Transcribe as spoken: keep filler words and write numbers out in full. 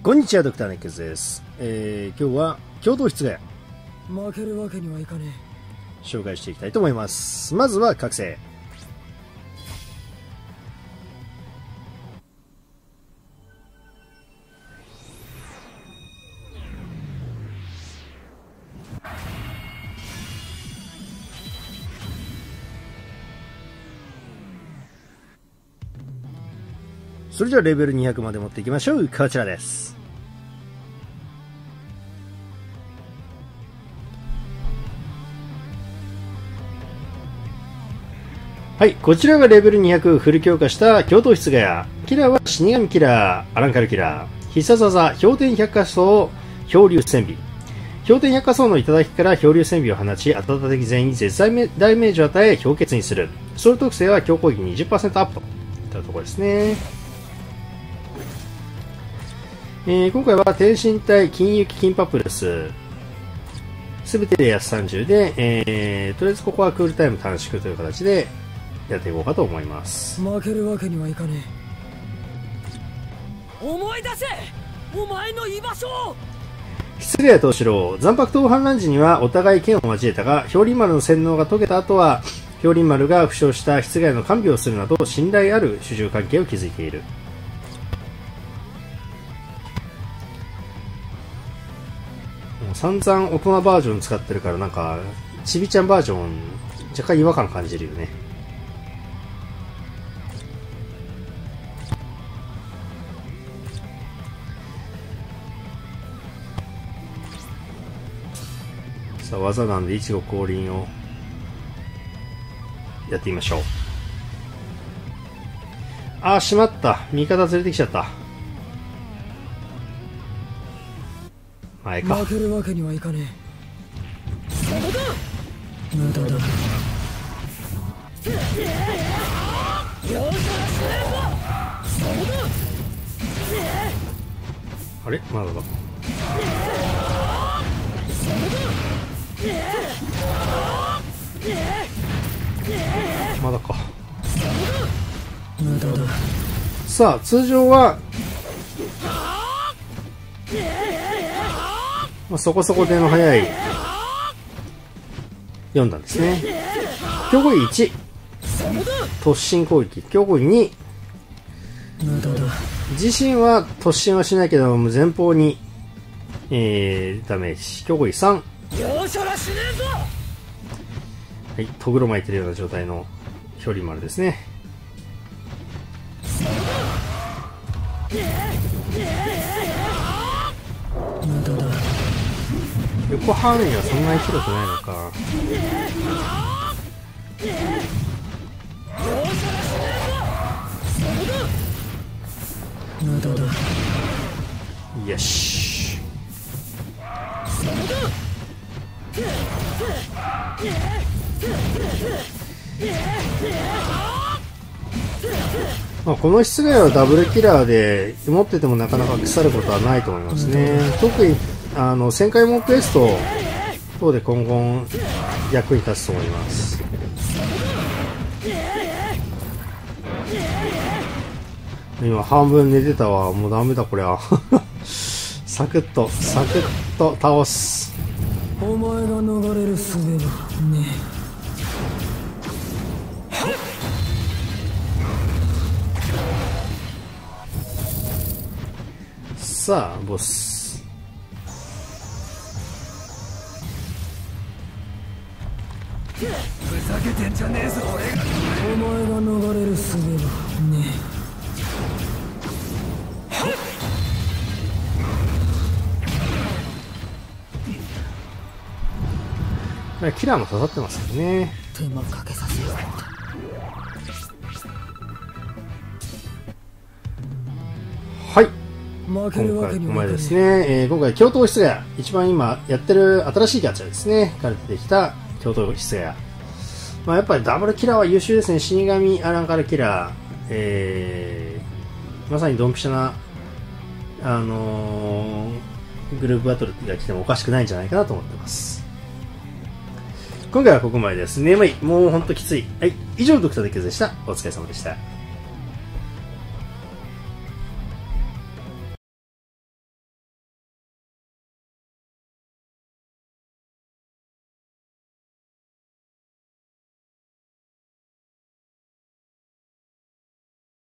こんにちは、ドクターネックスです。えー、今日は共同室ヶ谷負けるわけにはいかねえ紹介していきたいと思います。まずは覚醒。それじゃあレベルにひゃくまで持っていきましょう。こちらです。はい、こちらがレベルにひゃくフル強化した共闘室ヶ谷。キラーは死神キラー、アランカルキラー。必殺技、氷点百花草、漂流戦尾。氷点百花草の頂から漂流戦尾を放ち、当たった敵全員に絶大ダメージを与え、氷結にする。その特性は強攻撃 にじゅっパーセント アップといったところですね。えー、今回は天神体金雪金パプルスすべてで安さんじゅうで、えー、とりあえずここはクールタイム短縮という形でやっていこうかと思います。 負けるわけにはいかねえ。思い出せお前の居場所を。 失礼藤四郎、残白党反乱時にはお互い剣を交えたが、氷林丸の洗脳が解けた後は氷林丸が負傷した室ヶ谷の看病をするなど信頼ある主従関係を築いている。散々大人バージョン使ってるからなんかちびちゃんバージョン若干違和感感じるよね。さあ技なんで一語降臨をやってみましょう。あーしまった、味方連れてきちゃった。前か。 負けるわけにはいかねえ。無駄だ。 あれまだだ。まだか。 無駄だ。 さあ通常はまあ、そこそこ手の早いよん段ですね。強攻撃いち、突進攻撃、強攻撃に、自身は突進はしないけども前方に、えー、ダメージ、強攻撃さん、はい、とぐろ巻いてるような状態の氷林丸ですね。横範囲はそんなに広くないのか。よし。まあこの室外はダブルキラーで持っててもなかなか腐ることはないと思いますね。特にあの旋回モンクエスト等で今後役に立つと思います。今半分寝てたわ。もうダメだこれは。サクッとサクッと倒す。 お前が逃れる術はねえ。さあボス。 ふざけてんじゃねえぞ俺が。お前が逃れる術はねえ。キラーも刺さってますけどね。 手間かけさせよう。 はい。 負けるわけに今回はいかねえ。 ですね、えー、今回共闘室ヶ谷、一番今やってる新しいキャッチャーですね。から出てきた共闘室ヶ谷。まあやっぱりダブルキラーは優秀ですね。死神アランカルキラー、えー、まさにドンピシャなあのー、グループバトルが来てもおかしくないんじゃないかなと思ってます。今回はここまでです。眠い。もうほんときつい。はい。以上、ドクターデックスでした。お疲れ様でした。